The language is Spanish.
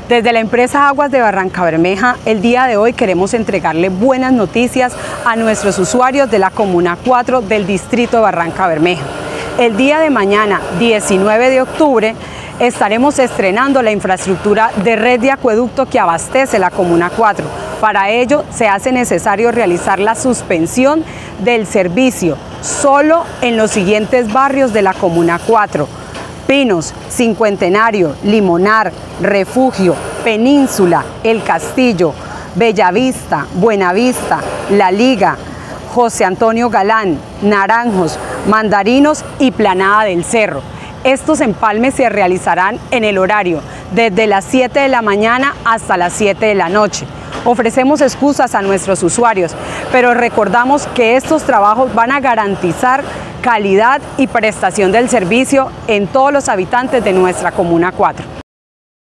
Desde la empresa Aguas de Barrancabermeja, el día de hoy queremos entregarle buenas noticias a nuestros usuarios de la Comuna 4 del distrito de Barrancabermeja. El día de mañana, 19 de octubre, estaremos estrenando la infraestructura de red de acueducto que abastece la Comuna 4. Para ello, se hace necesario realizar la suspensión del servicio solo en los siguientes barrios de la Comuna 4. Pinos, Cincuentenario, Limonar, Refugio, Península, El Castillo, Bellavista, Buenavista, La Liga, José Antonio Galán, Naranjos, Mandarinos y Planada del Cerro. Estos empalmes se realizarán en el horario desde las 7 de la mañana hasta las 7 de la noche. Ofrecemos excusas a nuestros usuarios, pero recordamos que estos trabajos van a garantizar calidad y prestación del servicio en todos los habitantes de nuestra Comuna 4.